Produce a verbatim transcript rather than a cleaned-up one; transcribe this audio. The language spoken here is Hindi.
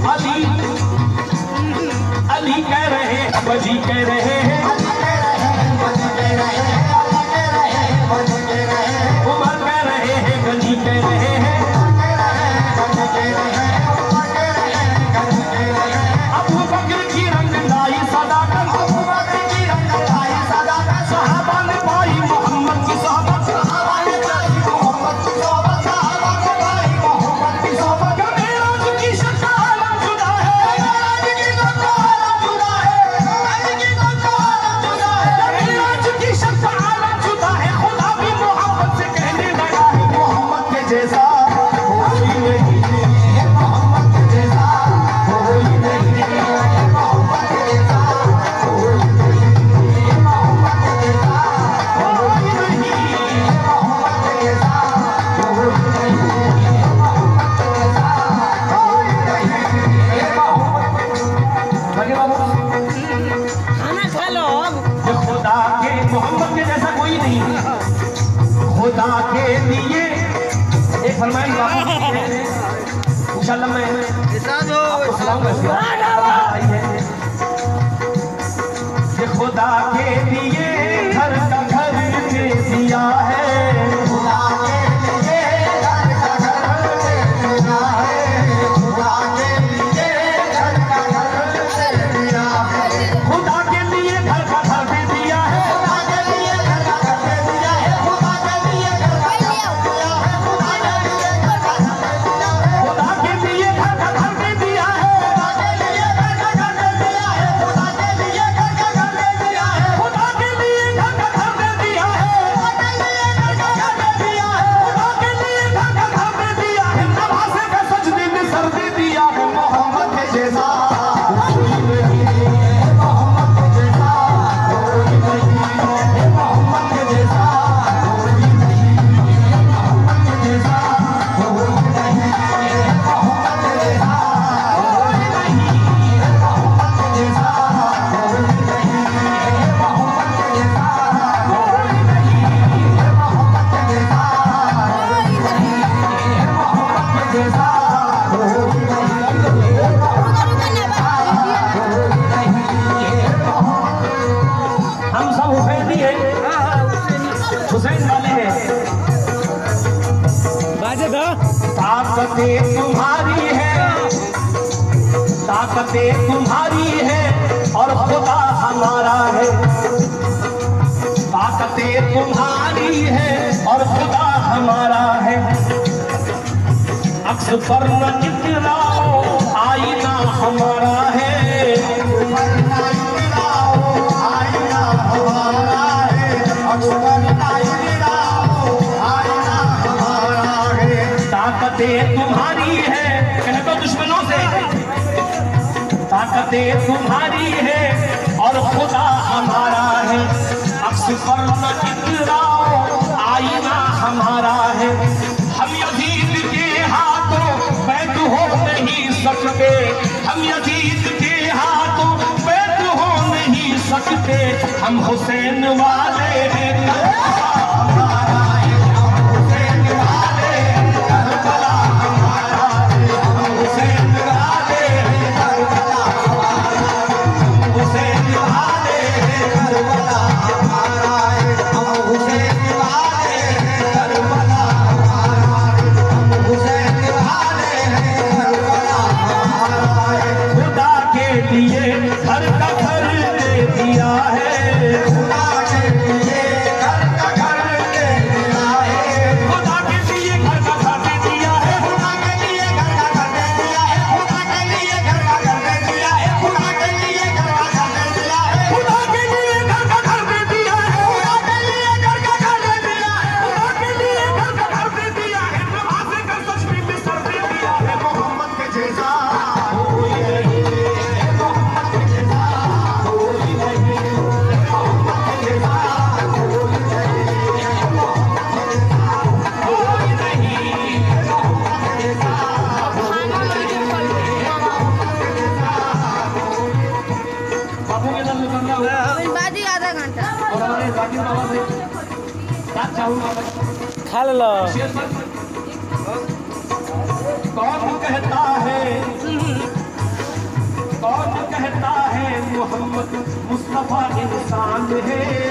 अली अली कह रहे हैं वजी कह रहे हैं, उमर कह रहे हैं गनी कह रहे हैं, अबू बकर की रंग लाई सदाकत, सहाबा ने पाई मोहम्मद की सोहबत, खुदा के लिए एक फरमाइश इंशाल्लाह मैं आपको सुनाऊंगा। ये खुदा के लिए घर का घर दे दिया है, खुदा के लिए घर का घर दे दिया है, खुदा के लिए घर का घर दे दिया है, खुदा के लिए घर का घर दे दिया है, ताकतें तुम्हारी है, ताकतें तुम्हारी है और खुदा हमारा है, ताकतें तुम्हारी है और खुदा हमारा है, अक्स पर न इतराओ आईना हमारा है, आईना हमारा है, अक्स पर न इतराओ आईना हमारा है, ताकतें तुम्हारी है, कह दो दुश्मनों से, ताकतें तुम्हारी है और खुदा हमारा है, अक्स पर न इतराओ आईना हमारा है, हम यजीद के हाथों बैत हो नहीं सकते, हम यजीद के हाथों बैत हो नहीं सकते, हम हुसैन वाले हैं, हमारा है, हम हुसैन वाले हैं, करबला हमारा है, हम हुसैन वाले हैं, करबला हमारा है, हुसैन वाले हैं, करबला हमारा है, हम हुसैन वाले हैं, करबला हमारा है, हम हुसैन वाले हैं, करबला हमारा है, खुदा के लिए घर का घर दे दिया है, खुदा के लिए घर का घर दे दिया है, खुदा के लिए घर का घर दे दिया है, खुदा के लिए घर का घर दे दिया है, खुदा के लिए घर का घर दे दिया है, खुदा के लिए घर का घर दे दिया है, खुदा के लिए घर का घर दे दिया है, खुदा के लिए घर का घर दे दिया है, खुदा के लिए घर का घर दे दिया है, नवाज़े का तस्वीर में सर दे दिया है, मोहम्मद के जैसा कोई नहीं, मोहम्मद के जैसा कोई नहीं, मोहम्मद के जैसा कोई नहीं, मोहम्मद के जैसा कोई नहीं, मोहम्मद के जैसा बाबू के नाम निकलना हुआ बाद ही आधा घंटा और हमारे जाकिर बाबा से बात चाहूंगा खा लो कौन कहता है मुस्तफा इंसान है।